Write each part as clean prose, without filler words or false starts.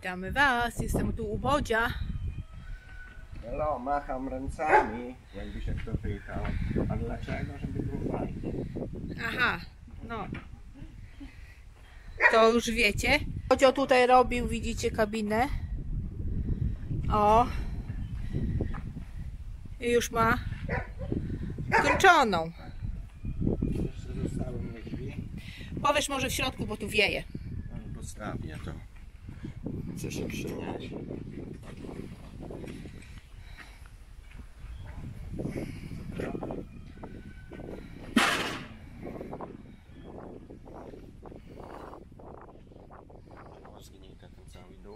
Witamy Was, jestem tu u Bodzia. Hello, macham ręcami, jakby się kto pytał. A dlaczego? Żeby było fajnie. Aha, no. To już wiecie. Bodzio tutaj robił, widzicie, kabinę. O. I już ma skończoną. Jeszcze zostały mnie drzwi. Powiesz może w środku, bo tu wieje. Postawię to. Chcę się przynieść. Zgnite ten cały dół.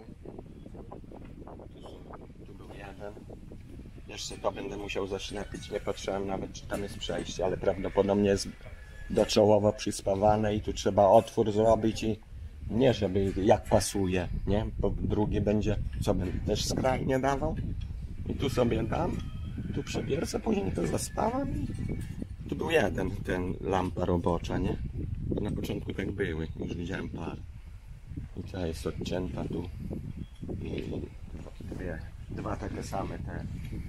Tu był jeden. Jeszcze to będę musiał zaszlepić. Nie patrzyłem nawet, czy tam jest przejście, ale prawdopodobnie jest doczołowo przyspawane i tu trzeba otwór zrobić i nie, żeby jak pasuje, nie? Bo drugi będzie, co będę też skrajnie dawał. I tu sobie dam, tu przebiercę, później to zaspawam i tu był jeden, ten lampa robocza, nie? Bo na początku tak były, już widziałem parę. I ta jest odcięta tu. I dwa takie same te.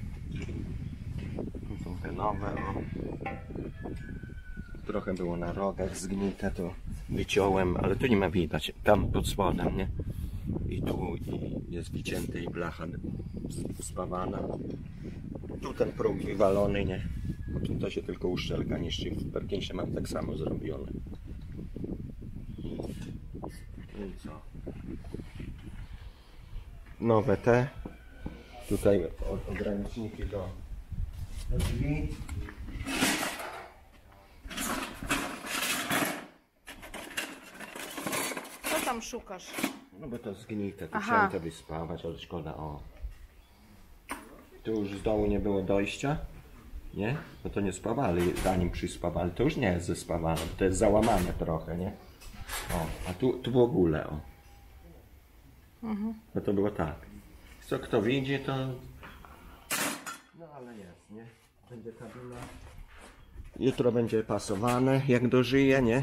Tu są te nowe. O. Trochę było na rogach zgnite, to wyciąłem, ale tu nie ma widać. Tam pod spodem, nie? I tu jest wycięty i blacha spawana. Tu ten próg wywalony, nie? To się tylko uszczelka niszczy. W Perkinsie mam tak samo zrobione. I co? Nowe te. Tutaj ograniczniki do drzwi. Co tam szukasz? No bo to zgnite, tu Aha. chciałem to wyspawać, ale szkoda, o. Tu już z dołu nie było dojścia, nie? Bo to nie spawali, zanim przyspawali, to już nie jest zespawane, bo to jest załamane trochę, nie? O, a tu w ogóle, o. No to było tak. Co kto widzi, to... No ale jest, nie? Będzie kabina. Jutro będzie pasowane, jak dożyje, nie?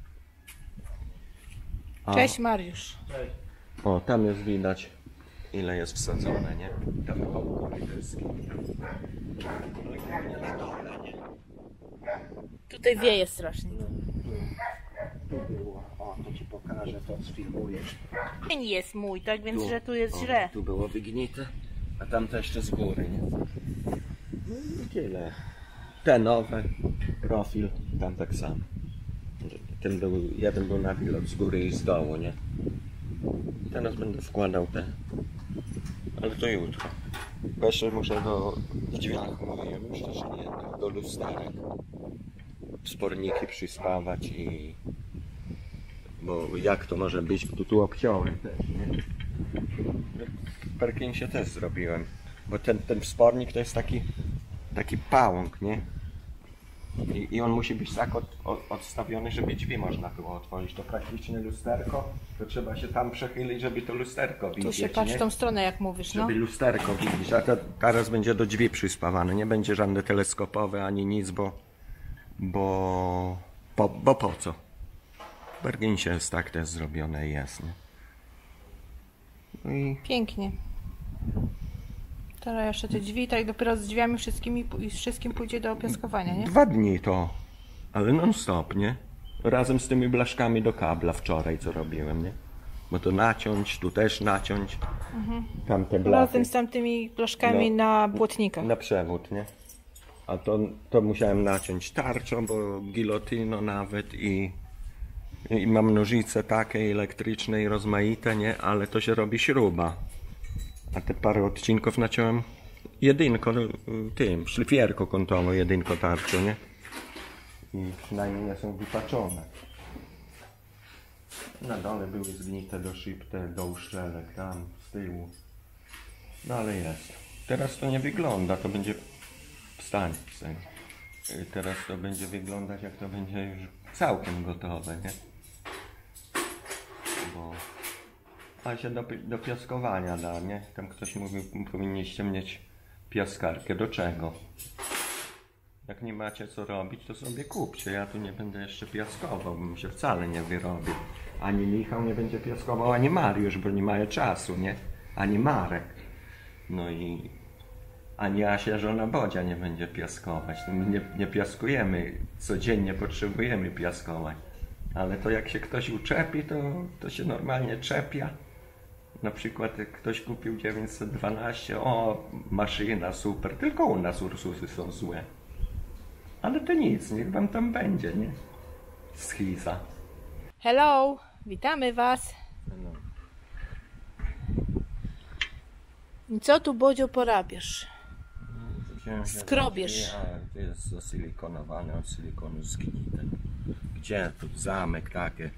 A. Cześć Mariusz. O, tam jest widać, ile jest wsadzone, nie? Tam kołkowe deski. Ale nie na dole, nie? Tutaj wieje strasznie. Tu było, o, to ci pokażę, to sfilmujesz. Dzień jest mój, tak więc, że tu jest źle. Tu było wygnite, a tam to jeszcze z góry, nie? No i tyle. Te nowe, profil, tam tak samo. Jeden był na wilot z góry i z dołu, nie? Teraz będę wkładał te. Ale to jutro. Bo jeszcze muszę w drzwiach mówiłem, myślę, że nie, do lusterek. Sporniki przyspawać i... Bo jak to może być, tu obciąłem też, nie? W Perkinsie też zrobiłem. Bo ten spornik to jest taki pałąk, nie? I on musi być tak odstawiony, żeby drzwi można było otworzyć. To praktycznie lusterko, to trzeba się tam przechylić, żeby to lusterko widzieć. Tu się patrz w tą stronę, jak mówisz, no. Żeby lusterko widzieć, a teraz będzie do drzwi przyspawane. Nie będzie żadne teleskopowe ani nic, bo po co? W Perkinsie jest tak też zrobione i jest, nie? No i Pięknie. Teraz jeszcze te drzwi, tak dopiero z drzwiami wszystkim pójdzie do opiaskowania, nie? 2 dni to, ale non stop, nie? Razem z tymi blaszkami do kabla wczoraj, co robiłem, nie? Bo to naciąć, tu też naciąć, tamte blachy. Razem z tamtymi blaszkami No. na błotnikach. Na przewód, nie? A to musiałem naciąć tarczą, bo gilotyno nawet i mam nożyce takie elektryczne i rozmaite, nie? Ale to się robi śruba. A te parę odcinków naciąłem jedynko, szlifierką kątową, jedynko tarczą, nie? I przynajmniej nie są wypaczone. Na dole były zgnite do szyb, do uszczelek, tam z tyłu. No ale jest. Teraz to nie wygląda, to będzie... Wstań. Teraz to będzie wyglądać, jak to będzie już całkiem gotowe, nie? Bo... A się do piaskowania da, nie? Tam ktoś mówił, powinniście mieć piaskarkę. Do czego? Jak nie macie co robić, to sobie kupcie. Ja tu nie będę jeszcze piaskował, bo mi się wcale nie wyrobi. Ani Michał nie będzie piaskował, ani Mariusz, bo nie mają czasu, nie? Ani Marek. No i ani Asia, żona Bodzia, nie będzie piaskować. No my nie piaskujemy, codziennie potrzebujemy piaskować. Ale to jak się ktoś uczepi, to się normalnie czepia. Na przykład jak ktoś kupił 912, o, maszyna super, tylko u nas Ursusy są złe. Ale to nic, niech wam tam będzie, nie? Schiza. Hello, witamy was. No. I co tu, Bodzio, porabiasz? Skrobiesz. To jest zasilikonowany, od silikonu zgnite. Gdzie tu zamek takie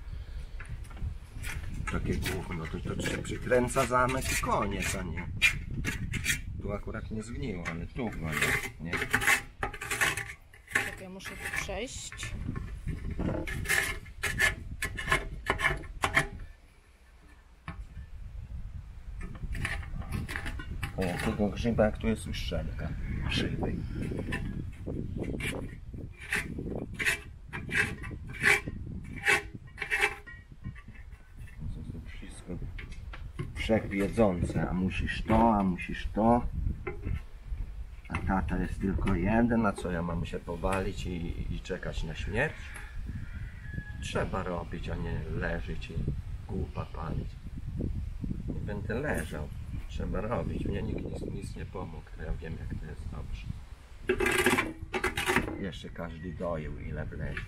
gówno, to się przykręca zamek i koniec, a nie. Tu akurat nie zgniło, ale tu nie. Tak, ja muszę tu przejść. O jakiego grzyba, jak tu jest uszczelka szyby. To wszystko wszechwiedzące, a musisz to. A tata jest tylko jeden, a co ja mam się powalić i czekać na śmierć? Trzeba robić, a nie leżeć i głupa palić. Nie będę leżał. Trzeba robić. Mnie nikt nic nie pomógł, to ja wiem, jak to jest dobrze. Jeszcze każdy doił, ile wlezie.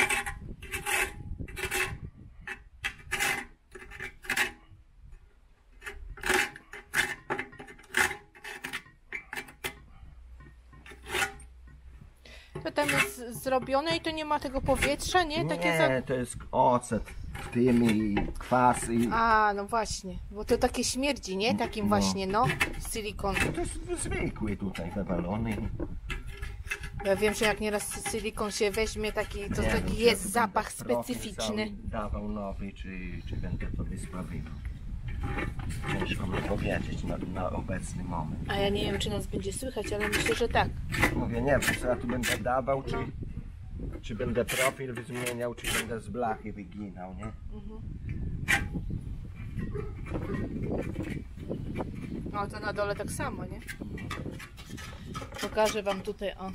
To tam jest zrobione i to nie ma tego powietrza, nie? Nie, to jest ocet w tym i kwas i... A, no właśnie, bo to takie śmierdzi, nie? Takim właśnie, no, silikon. To jest zwykły tutaj wywalony. Ja wiem, że jak nieraz silikon się weźmie, to Nie taki wiem, jest czy zapach będę profil specyficzny. cały dawał nowy, czy będę to wysławiwał. Ciężko mi powiedzieć na obecny moment. A ja nie wiem, czy nas będzie słychać, ale myślę, że tak. Mówię, nie wiem, co ja tu będę dawał, czy będę profil zmieniał, czy będę z blachy wyginał, nie? No to na dole tak samo, nie? Pokażę wam tutaj, o.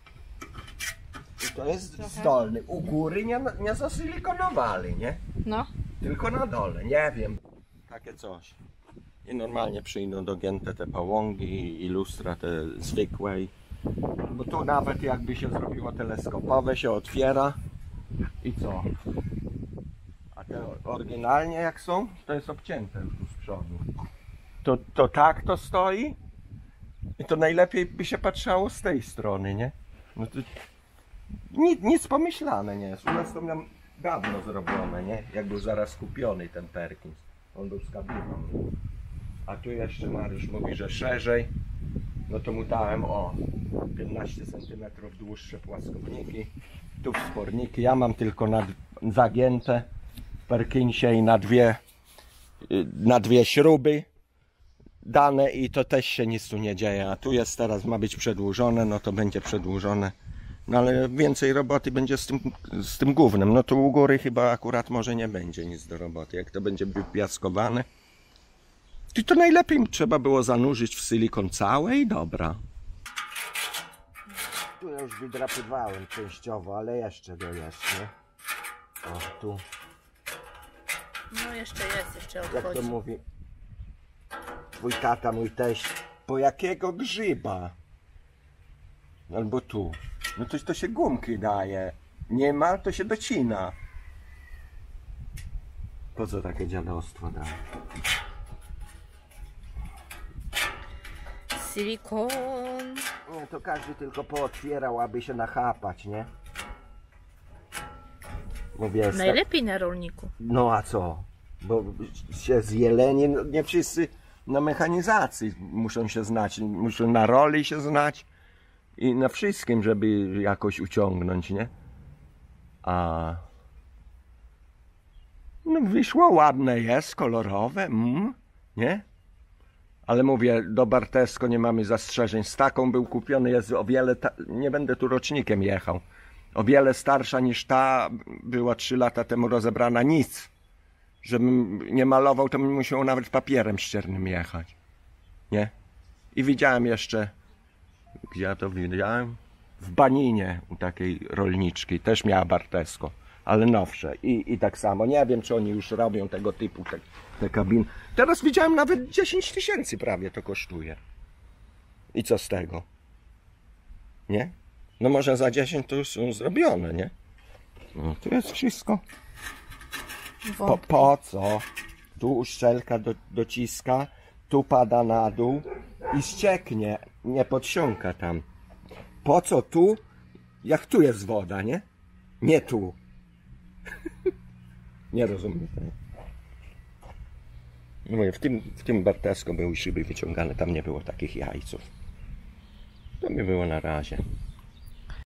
I to jest Trochę. zdolny. U góry nie zasilikonowali, nie? No. Tylko na dole, nie wiem. Takie coś. I normalnie przyjdą dogięte te pałągi i lustra te zwykłe. Bo tu nawet jakby się zrobiło teleskopowe, się otwiera i co? A te oryginalnie jak są, to jest obcięte już tu z przodu. To tak to stoi i to najlepiej by się patrzało z tej strony, nie? No to nic pomyślane nie jest. U nas to miałem dawno zrobione, nie? Jak był zaraz kupiony ten Perkins. On był z kabiną. A tu jeszcze Mariusz mówi, że szerzej. No to mu dałem 15 cm dłuższe płaskowniki. Tu wsporniki. Ja mam tylko zagięte w Perkinsie i na dwie śruby dane i to też się nic tu nie dzieje. A tu jest teraz, ma być przedłużone, no to będzie przedłużone. No ale więcej roboty będzie z tym gównem. No to u góry chyba akurat może nie będzie nic do roboty. Jak to będzie wypiaskowane, to najlepiej trzeba było zanurzyć w silikon całe i dobra. Tu ja już wydrapywałem częściowo, ale jeszcze go jest, nie? O, tu. No jeszcze Jak to odchodzi. mówi twój tata, mój teść, po jakiego grzyba? Albo tu. No to się gumki daje. Nie ma, to się docina. Po co takie dziadostwo daje? Silikon. Nie, to każdy tylko pootwierał, aby się nachapać, nie? Mówię, Najlepiej na rolniku. no a co? Bo się z jeleni, no nie wszyscy na mechanizacji muszą się znać, muszą na roli się znać i na wszystkim, żeby jakoś uciągnąć, nie? A no wyszło ładne jest, kolorowe, nie? Ale mówię, do Bartesko nie mamy zastrzeżeń. Z taką był kupiony, jest o wiele, nie będę tu rocznikiem jechał, o wiele starsza niż ta, była 3 lata temu rozebrana, nic. żebym nie malował, to bym musiał nawet papierem ściernym jechać. Nie? I widziałem jeszcze, gdzie ja to widziałem? W Baninie u takiej rolniczki, też miała Bartesko, ale nowsze. I tak samo, nie wiem, czy oni już robią tego typu te kabiny. Teraz widziałem nawet 10 000 prawie to kosztuje. I co z tego? Nie? No może za 10 to już są zrobione, nie? No, tu jest wszystko. Po co? Tu uszczelka dociska, tu pada na dół i ścieknie, nie podsiąka tam. Po co tu? Jak tu jest woda, nie? Nie tu. Nie rozumiem tego. No mówię, w tym Bartesko były szyby wyciągane, tam nie było takich jajców. To mi było na razie.